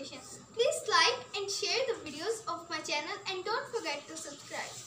notifications. Please like and share the videos of my channel and don't forget to subscribe.